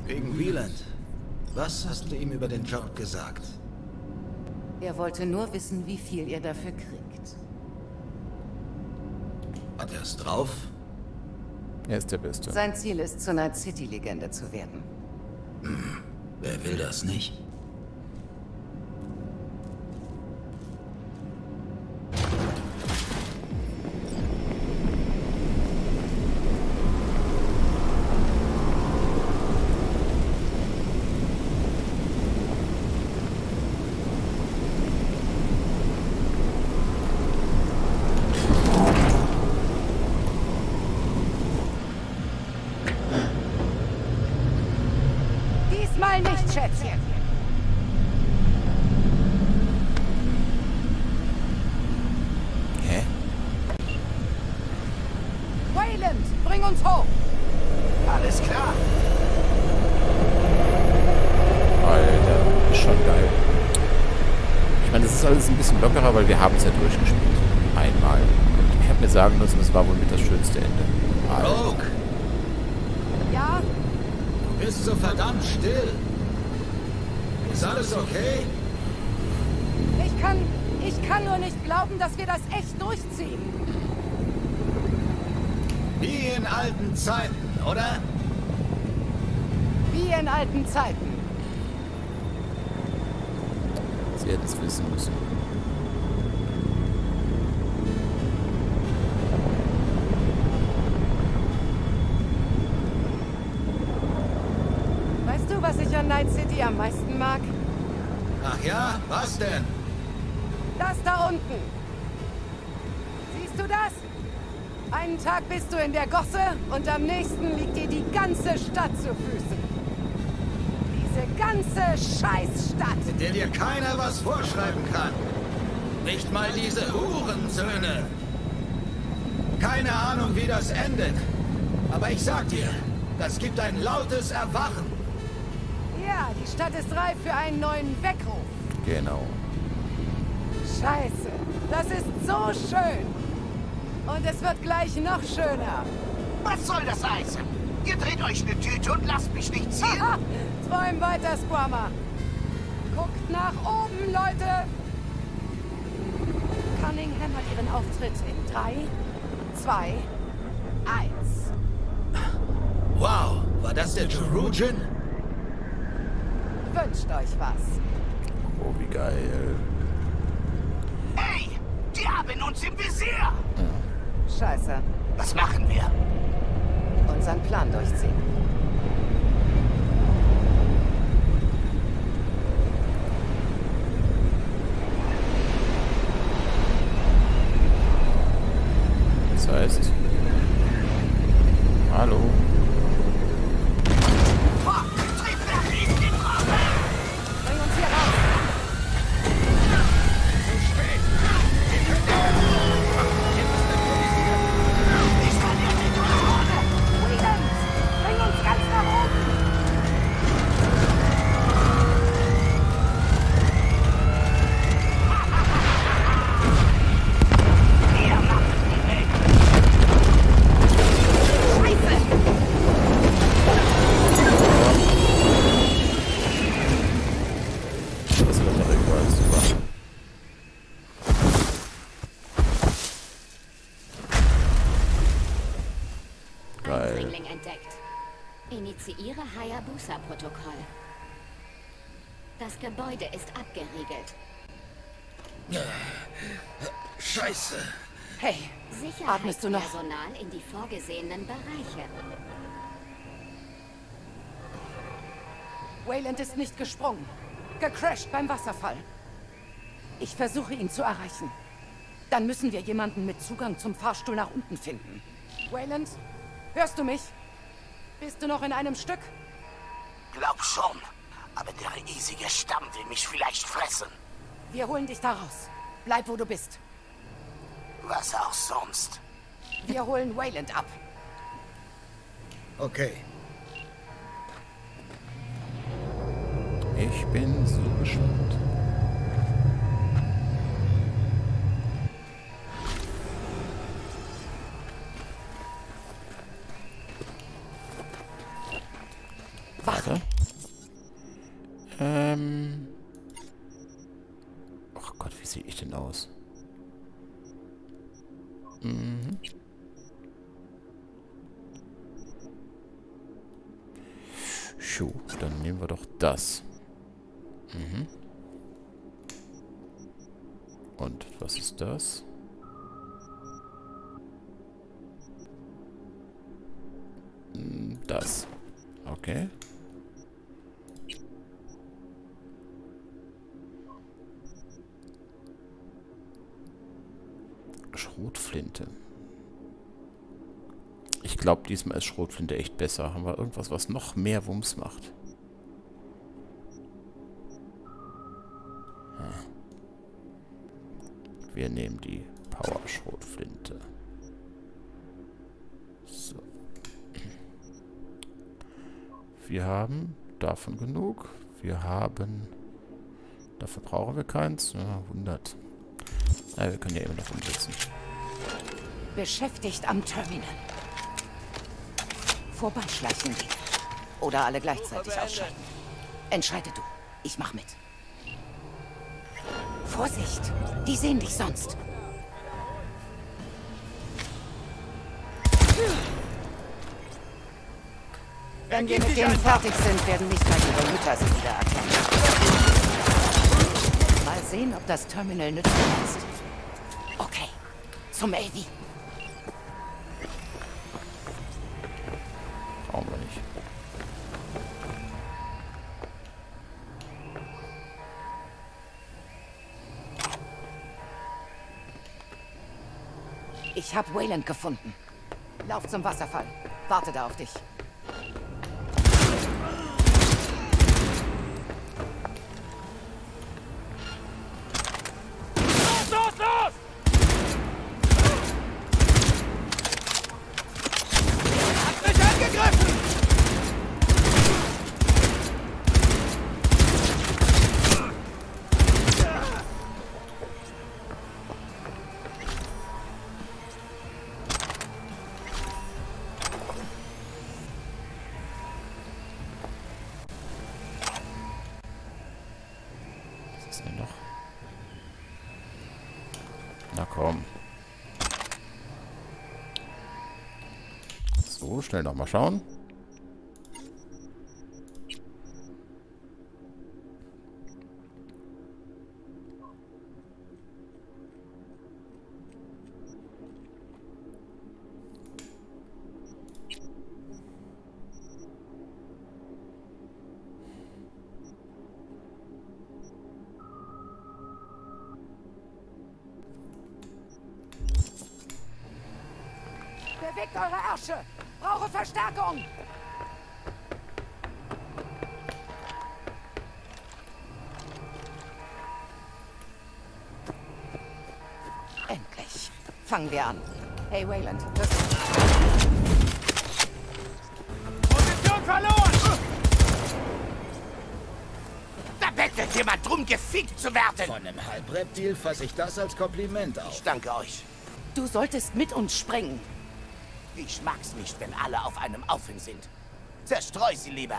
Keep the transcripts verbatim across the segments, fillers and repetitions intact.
Wegen Wieland. Was hast du ihm über den Job gesagt? Er wollte nur wissen, wie viel ihr dafür kriegt. Hat er es drauf? Er ist der Beste. Sein Ziel ist, zur Night City-Legende zu werden. Hm. Wer will das nicht? Diesmal nicht, Schätzchen. Hä? Wayland, bring uns hoch. Alles klar. Alter, ist schon geil. Ich meine, das ist alles ein bisschen lockerer, weil wir haben es ja durchgespielt. Einmal. Und ich habe mir sagen lassen, das war wohl mit das schönste Ende. Alter. Rogue, Ja? du bist so verdammt still. Ist alles okay? Ich kann... Ich kann nur nicht glauben, dass wir das echt durchziehen. Wie in alten Zeiten, oder? Wie in alten Zeiten. Sie hätten es wissen müssen. Weißt du, was ich an Night City am meisten mag? Ach ja, was denn? Das da unten. Siehst du das? Einen Tag bist du in der Gosse und am nächsten liegt dir die ganze Stadt zu Füßen. Diese ganze Scheißstadt. In der dir keiner was vorschreiben kann. Nicht mal diese Hurensöhne. Keine Ahnung, wie das endet. Aber ich sag dir, das gibt ein lautes Erwachen. Ja, die Stadt ist reif für einen neuen Weckruf. Genau. Scheiße, das ist so schön. Und es wird gleich noch schöner. Was soll das heißen? Ihr dreht euch eine Tüte und lasst mich nicht ziehen? Haha, träum weiter, Squammer. Guckt nach oben, Leute. Cunningham hat ihren Auftritt in drei, zwei, eins. Wow, war das der Jerujan? Wünscht euch was. Oh, wie geil. Hey, die haben uns im Visier! Scheiße. Was machen wir? Unseren Plan durchziehen. Das heißt... Hallo? Fuck, Triebwerk ist in Bravo! Bring uns hier raus. Ich verliere die Kontrolle! Williams, bring uns ganz nach oben. Ihr macht die Welt! Scheiße. Das wird doch irgendwas super. Geil. Eindringling entdeckt. Initiiere Hayabusa-Protokoll. Das Gebäude ist abgeriegelt. Scheiße. Hey, atmest du noch? Sicherheitspersonal in die vorgesehenen Bereiche. Wayland ist nicht gesprungen. Gecrashed beim Wasserfall. Ich versuche ihn zu erreichen. Dann müssen wir jemanden mit Zugang zum Fahrstuhl nach unten finden. Wayland, hörst du mich? Bist du noch in einem Stück? Glaub schon, aber der riesige Stamm will mich vielleicht fressen. Wir holen dich da raus. Bleib, wo du bist. Was auch sonst. Wir holen Wayland ab. Okay. Ich bin so gespannt. Warte. Ähm. Ach Gott, wie sehe ich denn aus? Mhm. Schuh, dann nehmen wir doch das. Mhm. Und was ist das? Das. Okay. Schrotflinte. Ich glaube, diesmal ist Schrotflinte echt besser. Haben wir irgendwas, was noch mehr Wumms macht? Hm. Wir nehmen die Power-Schrotflinte. So. Wir haben davon genug. Wir haben... Dafür brauchen wir keins. Ja, hundert. Na, wir können ja immer noch umsetzen. Beschäftigt am Terminal. Vorbeischleichen gehen. Oder alle gleichzeitig ausschalten. Entscheide du. Ich mach mit. Vorsicht! Die sehen dich sonst. Wenn wir mit denen fertig sind, werden nicht mal ihre Mütter sie wieder erkennen. Mal sehen, ob das Terminal nützlich ist. Okay, zum A V. Brauchen wir nicht. Ich habe Wayland gefunden. Lauf zum Wasserfall. Warte da auf dich. Was ist denn noch? Na komm. So, schnell noch mal schauen. Bewegt eure Ärsche! Brauche Verstärkung! Endlich. Fangen wir an. Hey Wayland, hörst du? Position verloren! Da bettelt jemand drum, gefickt zu werden! Von einem Halbreptil fasse ich das als Kompliment Ich auf. danke euch. Du solltest mit uns springen. Ich mag's nicht, wenn alle auf einem Aufhäng sind. Zerstreu sie lieber.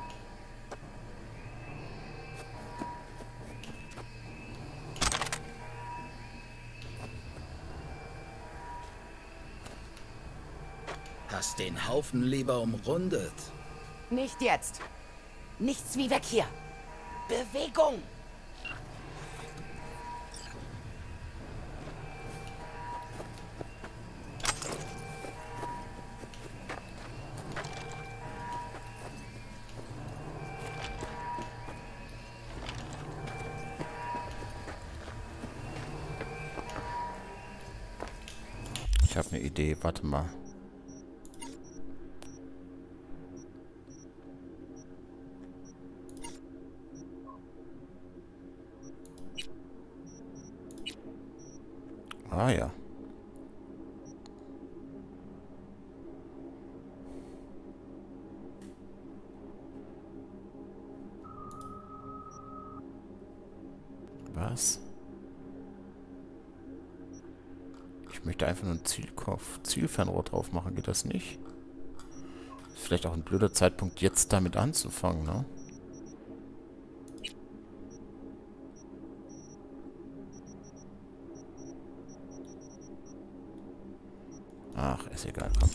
Hast den Haufen lieber umrundet. Nicht jetzt. Nichts wie weg hier. Bewegung! Ich habe eine Idee. Warte mal. Ah ja. Was? Ich möchte einfach nur ein Zielkopf, Zielfernrohr drauf machen. Geht das nicht? vielleicht auch ein blöder Zeitpunkt, jetzt damit anzufangen, ne? Ach, ist egal, komm.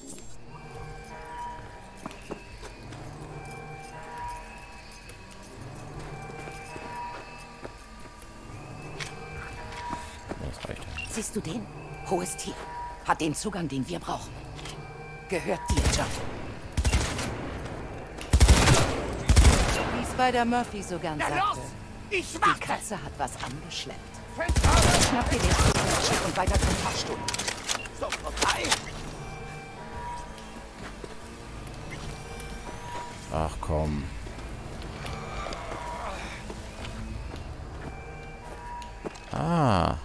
Das reicht. Siehst du den? Hohes Tier. Hat den Zugang, den wir brauchen. Gehört dir, John. Wie es bei der Murphy so gern Na sagte. los! Ich Die warte! Katze hat was angeschleppt. Fünf Schnapp dir den Zugang und weiter zum Fahrstuhl. so vorbei! Ach komm. Ah.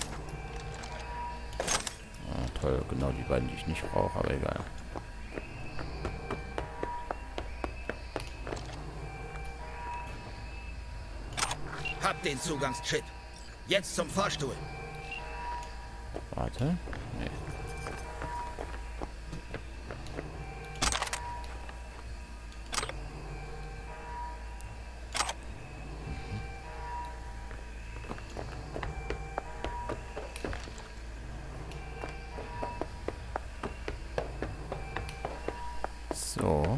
Ah, toll, genau die beiden, die ich nicht brauche, aber egal. Hab den Zugangschip. Jetzt zum Fahrstuhl. Warte. Nee. So.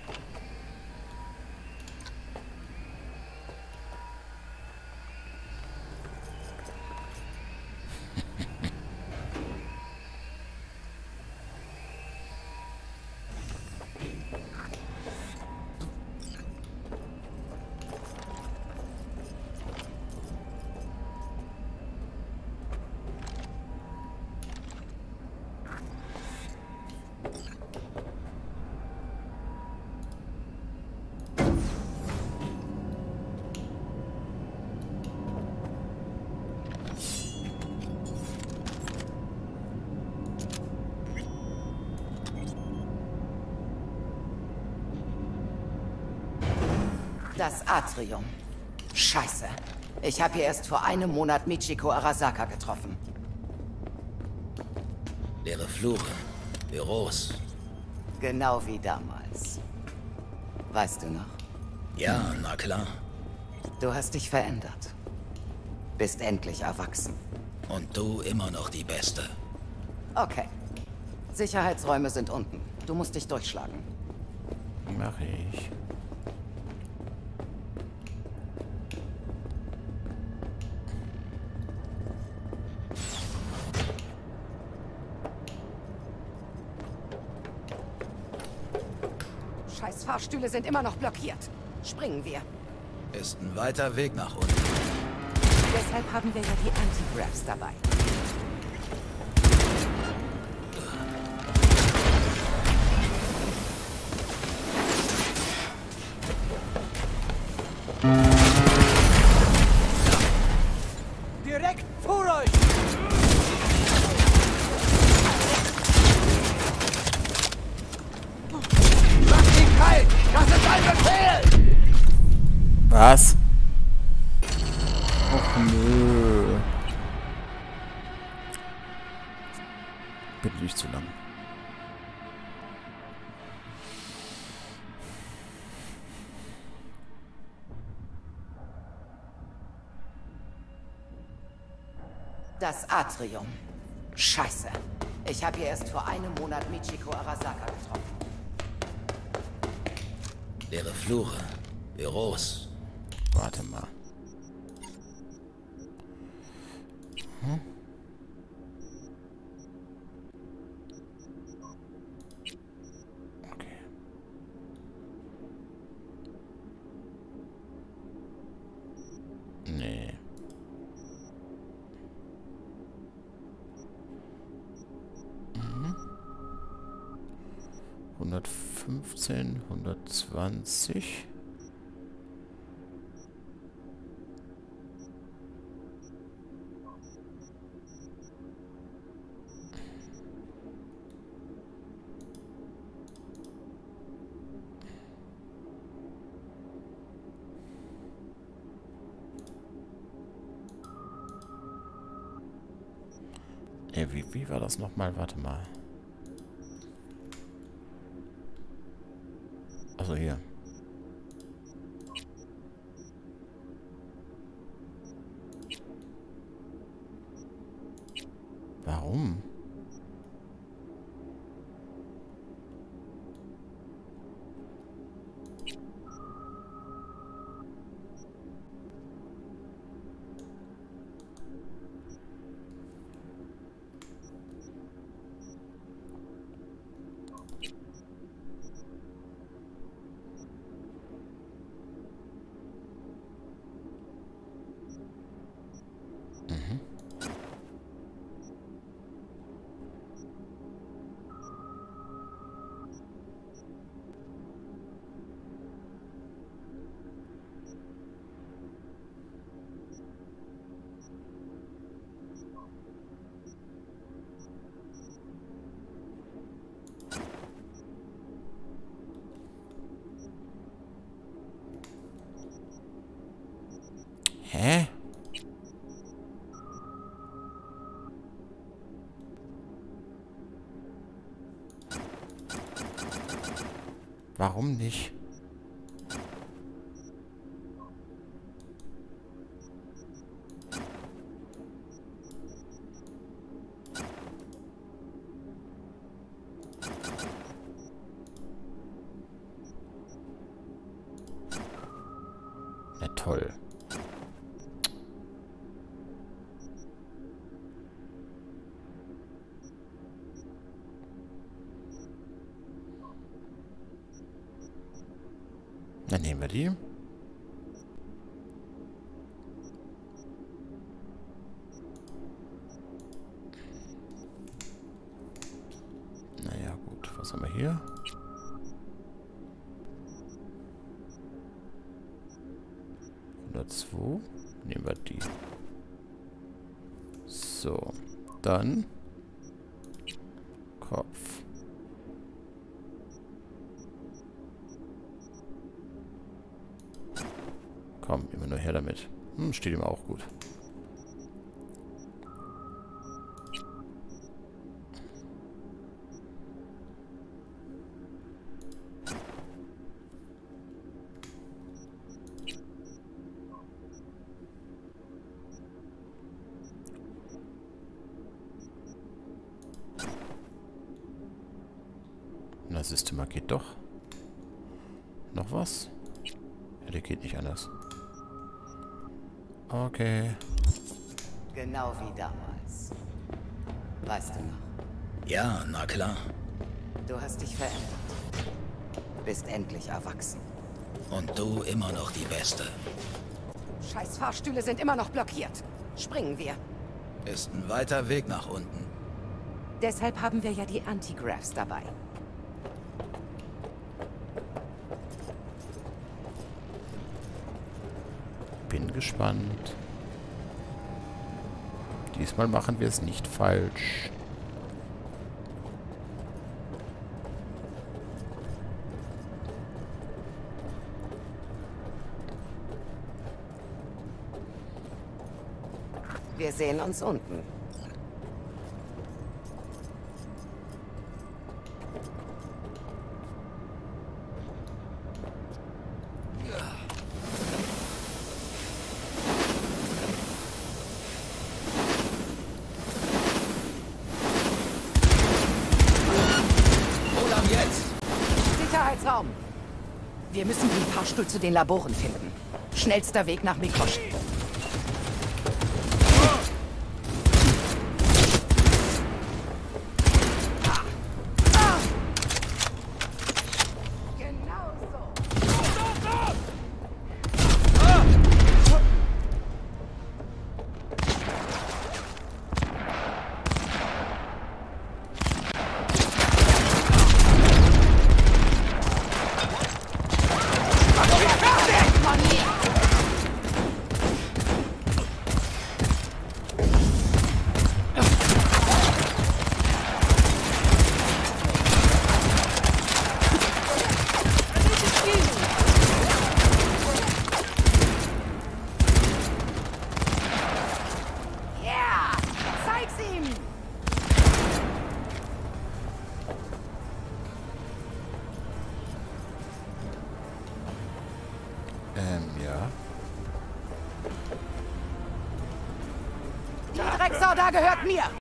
Das Atrium. Scheiße. Ich habe hier erst vor einem Monat Michiko Arasaka getroffen. Leere Flure. Büros. Genau wie damals. Weißt du noch? Ja, na klar. Du hast dich verändert. Bist endlich erwachsen. Und du immer noch die Beste. Okay. Sicherheitsräume sind unten. Du musst dich durchschlagen. Mach ich. Scheiß Fahrstühle sind immer noch blockiert. Springen wir. Ist ein weiter Weg nach unten. Deshalb haben wir ja die Anti-Graphs dabei. Direkt vor euch! Mach ihn kalt! Das ist ein Befehl! Was? Och nö. Bitte nicht zu lang. Das Atrium. Scheiße. Ich habe hier erst vor einem Monat Michiko Arasaka getroffen. Leere Flure. Büros. Warte mal. Hm? Okay. Nee. Mhm. hundertfünfzehn, hundertzwanzig. Ey, wie, wie war das nochmal? Warte mal. Warum? Hä? Warum nicht? Na toll. Dann nehmen wir die. Naja, gut. Was haben wir hier? hundertzwei. Nehmen wir die. So. Dann Kopf. Komm, immer nur her damit. Hm, steht ihm auch gut. Na, siehst du mal, geht doch. Noch was? Ja, der geht nicht anders. Okay. Genau wie damals. Weißt du noch? Ja, na klar. Du hast dich verändert. Bist endlich erwachsen. Und du immer noch die Beste. Scheiß Fahrstühle sind immer noch blockiert. Springen wir. Ist ein weiter Weg nach unten. Deshalb haben wir ja die Antigraphs dabei. Bin gespannt. Diesmal machen wir es nicht falsch. Wir sehen uns unten. Sicherheitsraum. Wir müssen den Fahrstuhl zu den Laboren finden. Schnellster Weg nach Mikosch. Ähm, ja. Die Drecksau da gehört mir!